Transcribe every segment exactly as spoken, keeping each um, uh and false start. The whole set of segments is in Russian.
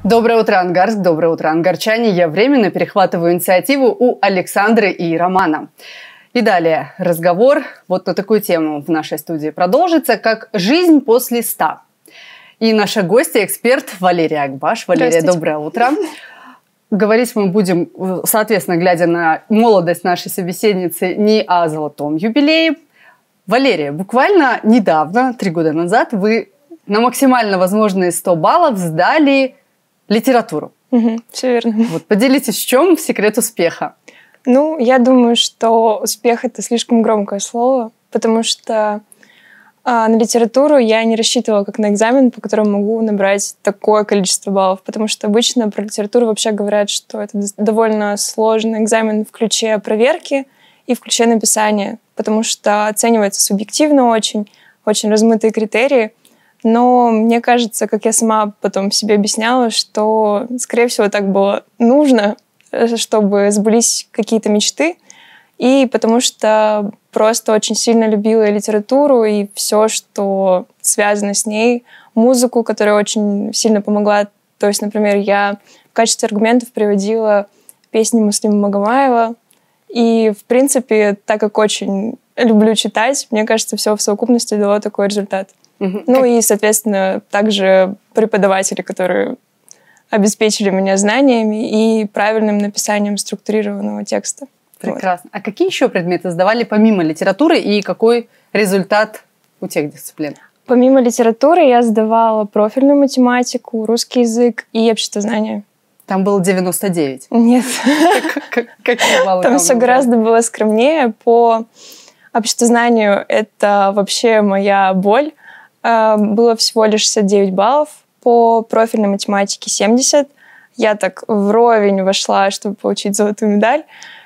Доброе утро, Ангарск, доброе утро, ангарчане. Я временно перехватываю инициативу у Александры и Романа. И далее разговор вот на такую тему в нашей студии продолжится, как «Жизнь после ста». И наша гостья, эксперт Валерия Акбаш. Валерия, доброе утро. Говорить мы будем, соответственно, глядя на молодость нашей собеседницы, не о золотом юбилее. Валерия, буквально недавно, три года назад, вы на максимально возможные сто баллов сдали литературу. Угу, все верно. Вот, поделитесь, в чем секрет успеха? Ну, я думаю, что успех — это слишком громкое слово, потому что а, на литературу я не рассчитывала как на экзамен, по которому могу набрать такое количество баллов, потому что обычно про литературу вообще говорят, что это довольно сложный экзамен в ключе проверки и в ключе написания, потому что оценивается субъективно очень, очень размытые критерии. Но мне кажется, как я сама потом себе объясняла, что, скорее всего, так было нужно, чтобы сбылись какие-то мечты, и потому что просто очень сильно любила литературу и все, что связано с ней, музыку, которая очень сильно помогла. То есть, например, я в качестве аргументов приводила песни Муслима Магомаева, и, в принципе, так как очень люблю читать, мне кажется, все в совокупности дало такой результат. Угу. Ну и, соответственно, также преподаватели, которые обеспечили меня знаниями и правильным написанием структурированного текста. Прекрасно. Вот. А какие еще предметы сдавали помимо литературы и какой результат у тех дисциплин? Помимо литературы я сдавала профильную математику, русский язык и обществознание. Там было девяносто девять? Нет. Какие баллы? Там все гораздо было скромнее. По обществознанию это вообще моя боль. Было всего лишь шестьдесят девять баллов, по профильной математике семьдесят. Я так вровень вошла, чтобы получить золотую медаль.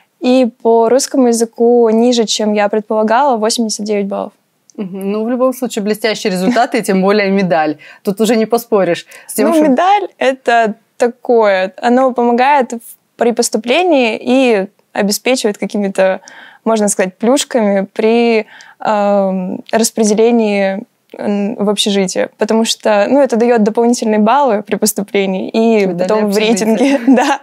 И по русскому языку ниже, чем я предполагала, восемьдесят девять баллов. Ну, в любом случае, блестящие результаты, и тем более медаль. Тут уже не поспоришь. С тем, ну, что... медаль — это такое. Оно помогает при поступлении и обеспечивает какими-то, можно сказать, плюшками при э, распределении в общежитие, потому что, ну, это дает дополнительные баллы при поступлении и медаль потом в рейтинге. Да.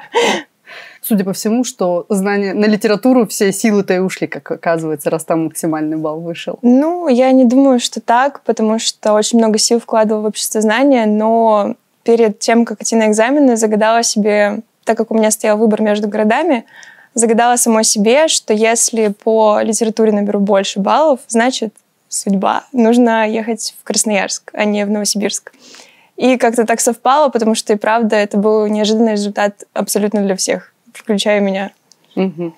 Судя по всему, что знания на литературу все силы-то и ушли, как оказывается, раз там максимальный балл вышел. Ну, я не думаю, что так, потому что очень много сил вкладывала в обществознание, но перед тем, как идти на экзамены, загадала себе, так как у меня стоял выбор между городами, загадала самой себе, что если по литературе наберу больше баллов, значит, судьба, нужно ехать в Красноярск, а не в Новосибирск. И как-то так совпало, потому что и правда это был неожиданный результат абсолютно для всех, включая меня. Угу.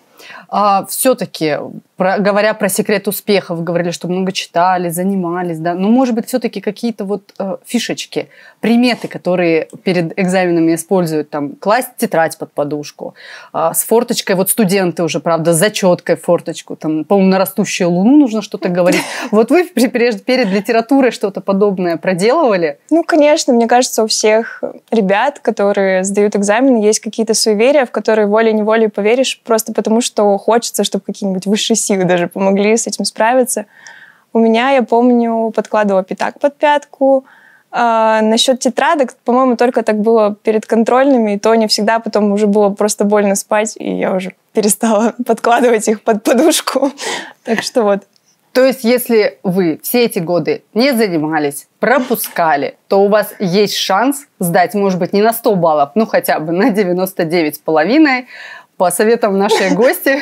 А все-таки, про, говоря про секрет успеха, вы говорили, что много читали, занимались, да? Но, может быть, все-таки какие-то вот э, фишечки, приметы, которые перед экзаменами используют, там, класть тетрадь под подушку, э, с форточкой, вот студенты уже, правда, с зачеткой форточку, там, по-моему, на растущую луну нужно что-то говорить. Вот вы перед, перед литературой что-то подобное проделывали? Ну, конечно, мне кажется, у всех ребят, которые сдают экзамен, есть какие-то суеверия, в которые волей-неволей поверишь, просто потому что что хочется, чтобы какие-нибудь высшие силы даже помогли с этим справиться. У меня, я помню, подкладывала пятак под пятку. А, насчет тетрадок, по-моему, только так было перед контрольными, и то не всегда, потом уже было просто больно спать, и я уже перестала подкладывать их под подушку. Так что вот. То есть, если вы все эти годы не занимались, пропускали, то у вас есть шанс сдать, может быть, не на сто баллов, ну хотя бы на девяносто девять с половиной, по советам нашей гости,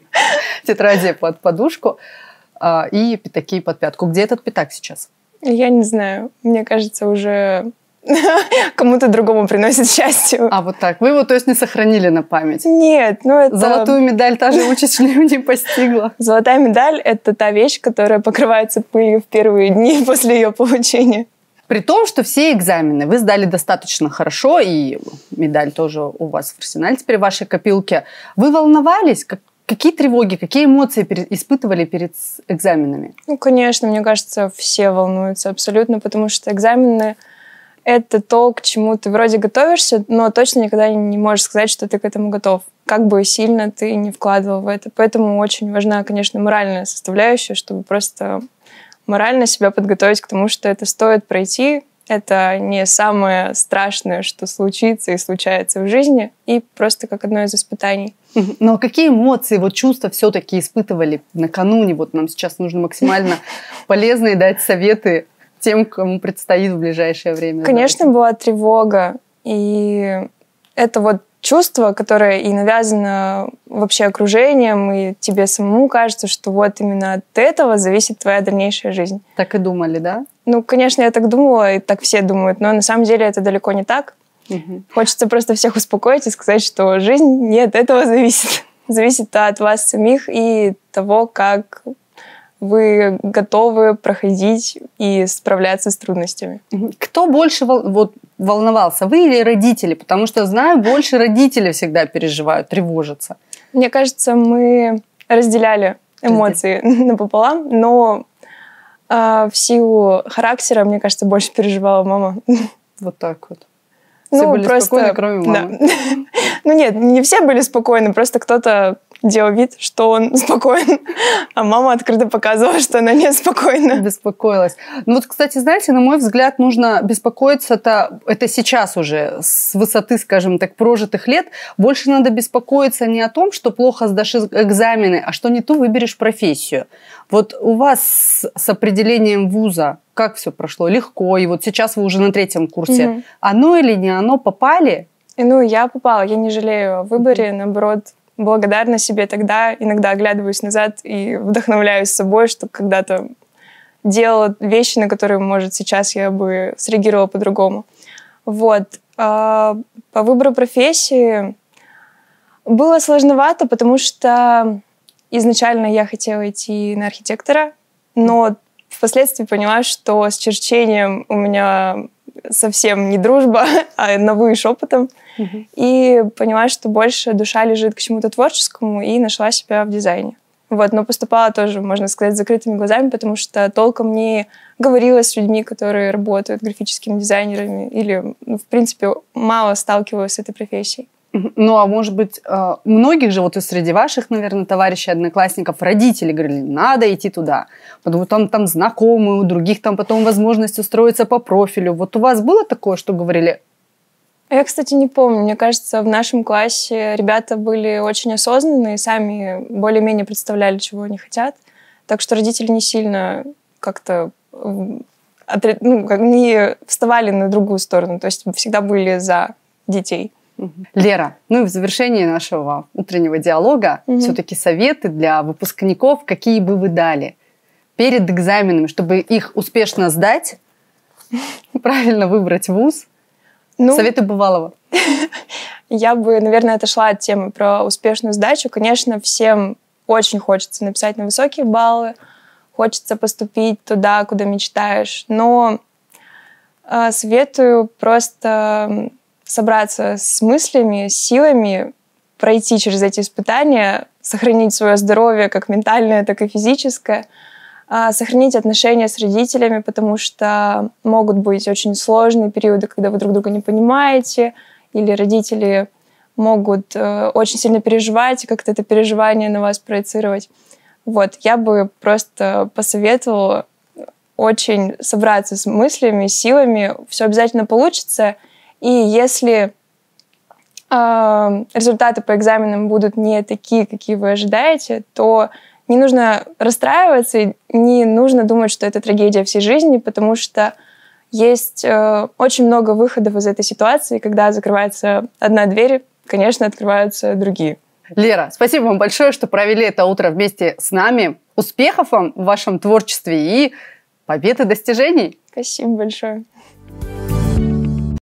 тетради под подушку а, и пятаки под пятку. Где этот пятак сейчас? Я не знаю. Мне кажется, уже кому-то другому приносит счастье. А вот так. Вы его, то есть, не сохранили на память? Нет. Ну это... Золотую медаль та же участь не постигла. Золотая медаль — это та вещь, которая покрывается пылью в первые дни после ее получения. При том, что все экзамены вы сдали достаточно хорошо, и медаль тоже у вас в арсенале теперь в вашей копилке. Вы волновались? Как, какие тревоги, какие эмоции перед, испытывали перед экзаменами? Ну, конечно, мне кажется, все волнуются абсолютно, потому что экзамены — это то, к чему ты вроде готовишься, но точно никогда не можешь сказать, что ты к этому готов. Как бы сильно ты не вкладывал в это. Поэтому очень важна, конечно, моральная составляющая, чтобы просто морально себя подготовить к тому, что это стоит пройти, это не самое страшное, что случится и случается в жизни, и просто как одно из испытаний. Но какие эмоции, вот чувства все-таки испытывали накануне? Вот нам сейчас нужно максимально полезные дать советы тем, кому предстоит в ближайшее время. Конечно, была тревога, и это вот чувство, которое и навязано вообще окружением, и тебе самому кажется, что вот именно от этого зависит твоя дальнейшая жизнь. Так и думали, да? Ну, конечно, я так думала, и так все думают, но на самом деле это далеко не так. Угу. Хочется просто всех успокоить и сказать, что жизнь не от этого зависит. Зависит от вас самих и того, как вы готовы проходить и справляться с трудностями. Кто больше вол... вот, волновался, вы или родители? Потому что, знаю, больше родители всегда переживают, тревожатся. Мне кажется, мы разделяли эмоции напополам, но э, в силу характера, мне кажется, больше переживала мама. Вот так вот. Все ну, были просто... спокойны, кроме мамы. Да. Ну нет, не все были спокойны, просто кто-то делал вид, что он спокоен, а мама открыто показывала, что она неспокойна. Беспокоилась. Ну вот, кстати, знаете, на мой взгляд, нужно беспокоиться-то, это сейчас уже, с высоты, скажем так, прожитых лет, больше надо беспокоиться не о том, что плохо сдашь экзамены, а что не ту выберешь профессию. Вот у вас с определением вуза как все прошло? Легко, и вот сейчас вы уже на третьем курсе. Угу. Оно или не оно, попали? И, ну, я попала, я не жалею о выборе, угу. наоборот, благодарна себе тогда, иногда оглядываюсь назад и вдохновляюсь собой, что когда-то делала вещи, на которые, может, сейчас я бы среагировала по-другому. Вот. А по выбору профессии было сложновато, потому что изначально я хотела идти на архитектора, но впоследствии поняла, что с черчением у меня совсем не дружба, а новый шепотом. Uh-huh. И поняла, что больше душа лежит к чему-то творческому, и нашла себя в дизайне. Вот, но поступала тоже, можно сказать, с закрытыми глазами, потому что толком не говорила с людьми, которые работают графическими дизайнерами, или, ну, в принципе, мало сталкивалась с этой профессией. Ну, а может быть, у многих же, вот и среди ваших, наверное, товарищей, одноклассников, родители говорили, надо идти туда, потому что там, там знакомые, у других там потом возможность устроиться по профилю. Вот у вас было такое, что говорили? Я, кстати, не помню. Мне кажется, в нашем классе ребята были очень осознанные, сами более-менее представляли, чего они хотят. Так что родители не сильно как-то ну, не вставали на другую сторону, то есть всегда были за детей. Лера, ну и в завершении нашего утреннего диалога угу. все-таки советы для выпускников, какие бы вы дали перед экзаменами, чтобы их успешно сдать, правильно выбрать вуз? Ну, советы бывалого. Я бы, наверное, отошла от темы про успешную сдачу. Конечно, всем очень хочется написать на высокие баллы, хочется поступить туда, куда мечтаешь, но э, советую просто собраться с мыслями, с силами, пройти через эти испытания, сохранить свое здоровье, как ментальное, так и физическое, сохранить отношения с родителями, потому что могут быть очень сложные периоды, когда вы друг друга не понимаете, или родители могут очень сильно переживать, и как-то это переживание на вас проецировать. Вот, я бы просто посоветовала очень собраться с мыслями, силами, все обязательно получится. И если э, результаты по экзаменам будут не такие, какие вы ожидаете, то не нужно расстраиваться, и не нужно думать, что это трагедия всей жизни, потому что есть э, очень много выходов из этой ситуации. Когда закрывается одна дверь, конечно, открываются другие. Лера, спасибо вам большое, что провели это утро вместе с нами. Успехов вам в вашем творчестве и побед и достижений. Спасибо большое.